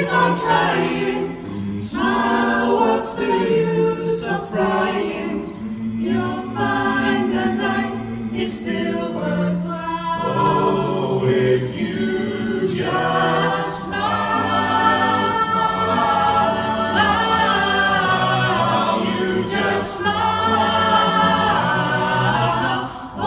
keep on trying. Smile, what's the use of crying? You'll find that life is still worthwhile. Oh, if you just smile, smile, smile, smile, you just smile. Oh,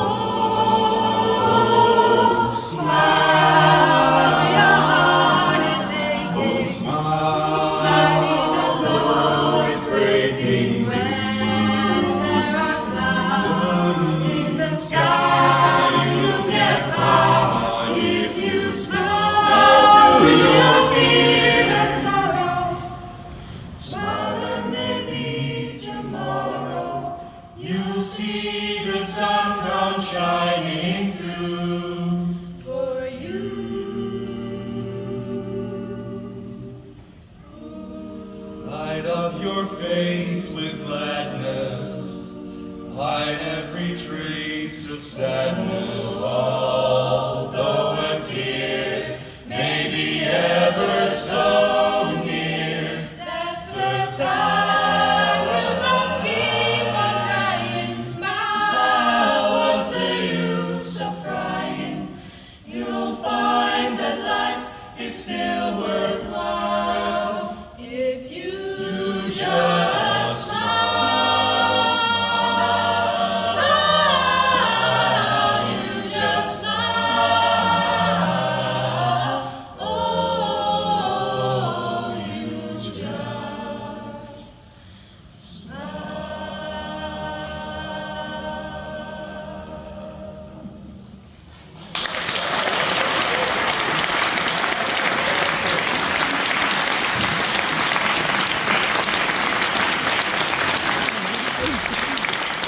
smile, your heart is aching. Oh, smile, slightly the low is breaking. When there are clouds in the sky, you'll get by. If you smile through your fear and sorrow, smile and maybe tomorrow you'll see the sun come shining through for you. Light up your face with gladness, hide every trace of sadness.